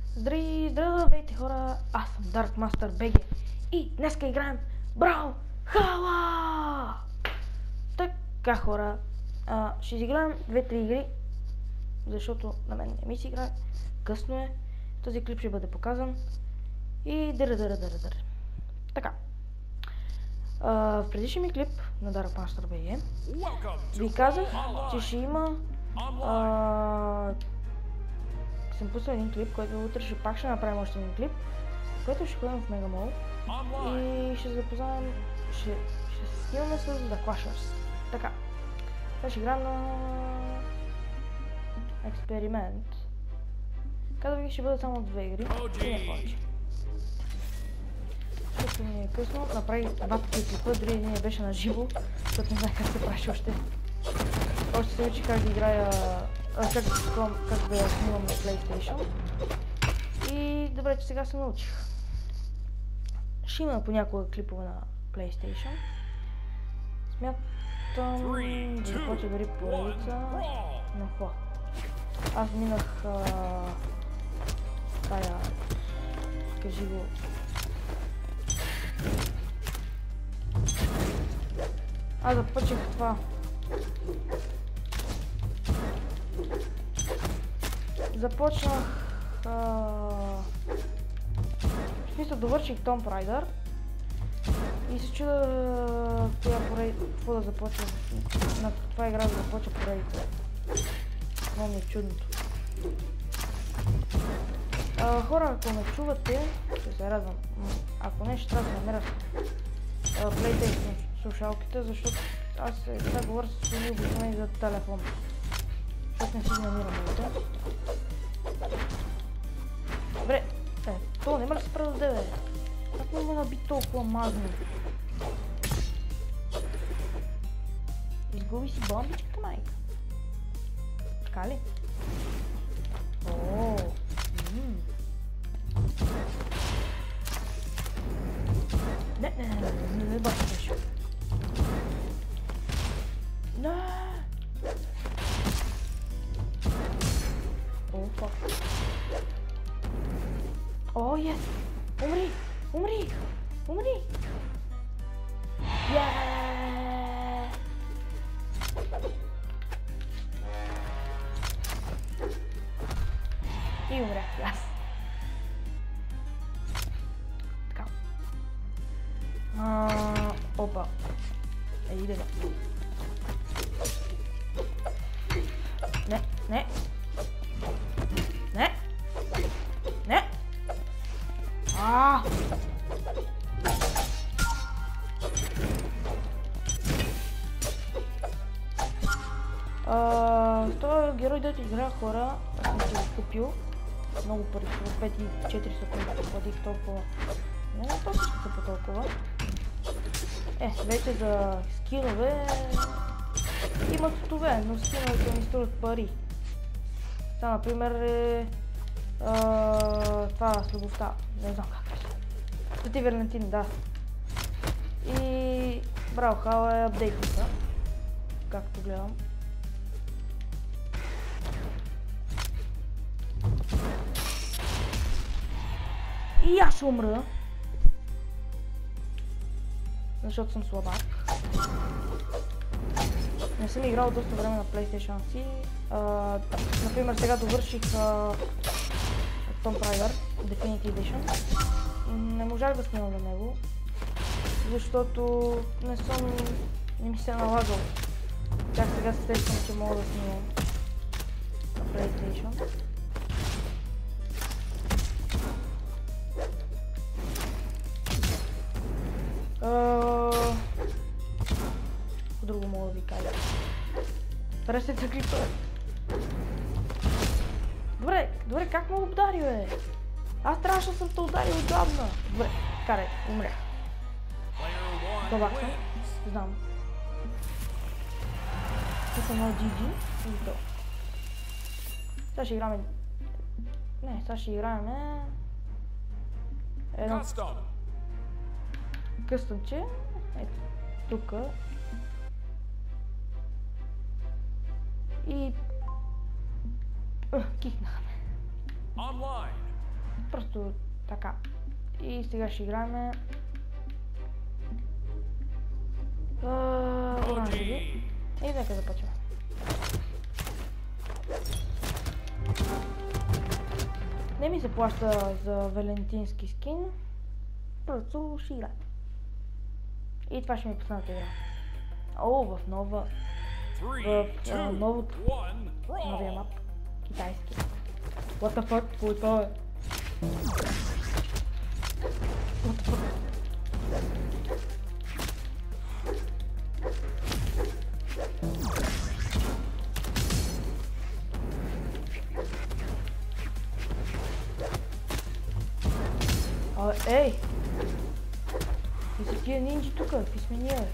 Здравейте хора, аз съм Dark Master BG и днеска играем Браwl Хала! Така хора, ще изиграем 2-3 игри, защото на мен не ми си играе, късно е, този клип ще бъде показан и дър. Така, в предишния ми клип на Dark Master BG ви казах, че ще има съм пуснал един клип, който утре пак ще направим още един клип, който ще ходим в Мегамол и ще запознаем, ще се скиваме с The Clashers. Така, сега ще играем на експеримент. Казвам ви, ще бъдат само 2 игри и не повече. Защото ми е късно, направих 2 пъти клипа, дори един беше на живо, защото не знае как се прави още. Още се учи как да играя, как да снимам на PlayStation. И добре, че сега се научих. Ще има понякога клипове на PlayStation. Смятам да започва дори поредица на какво. Аз минах тая, кажи го, аз започнах това. Започнах в смисъл довърших Tomb Raider и се чуда какво да започва на това игра да започва поредица. Това ми е чудното. Хора, ако ме чувате, ще се радвам. Ако не, ще трябва да намеря PlayStation слушалките, защото аз сега говоря с един обикновен за телефон. Защото не си ги намирам да. Добре, това няма да се прави да бе. Как не ме наби толкова мазно? Изгуби си бомбичката, майка. Така ли? Ооо. Не бача нещо. Не! О, фак. О, ес! Умри! Умри! Умри! Яаа! И умрях аз. Така. Опа. Иде бе. Не. Не. Този герой да ти игра хора, аз съм си го купил много пари, 5400 платих толкова. Не точно ще са по толкова. Вече за скинове има тутове, но скиновете ми струват пари. Сега, например, това с любовта, не знам как е. Свети Валентин, да. И Браwl Хала е апдейтната, както гледам. И аз ще умра, защото съм слабак. Не съм играл доста време на PlayStation си. Например, сега довърших Tomb Raider Definitive Edition. Не можах да снимам на него, защото не ми се е налагал. Чак сега се сещам, че мога да снимам на PlayStation. Друго мога да ви кажа. Търсете клипа. Добре, как ме удари, бе? Аз трябваше да съм те ударил отдавна. Добре, карай, умрях. Добак съм, знам. Тук съм на GG и то. Сега ще играме... Не, сега ще играем едно къстъмче. Ето, тука. И... кихнахме. Просто така. И сега ще играем оранжеви. И нека започваме. Не ми се плаща за валентински скин. Просто ще играем. И това ще ми е последната игра. О, в новото новия мап. Китайски. What the fuck? Кой това е? What the fuck? Ей! И са тия нинджи тука, какви сме ние, бе?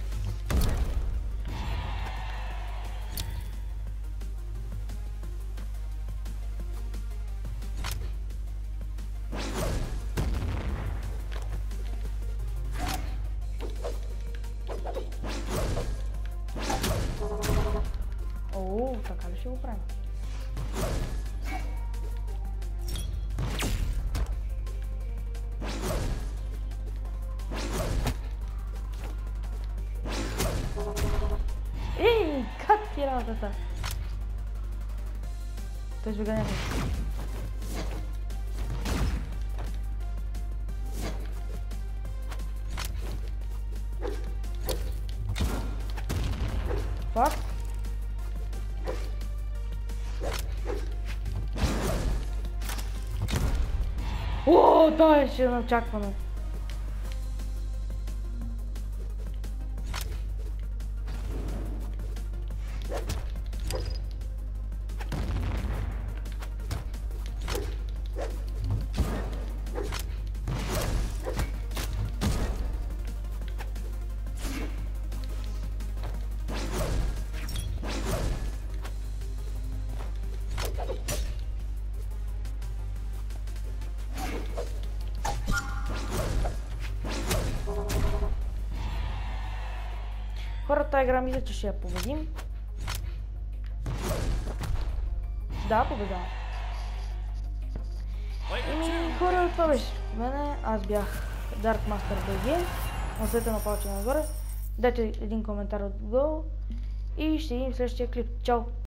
О, така ли ще го правим? Ей, как ти работата? Той ще ганяме. Факт. О, това е ще неочаквано. Хората, тази игра мисля, че ще я победим. Да, победавам. Хора, това беше мене. Аз бях Dark Master BG. Оставете на палче нагоре. Дайте един коментар отдолу. И ще видим в следващия клип. Чао!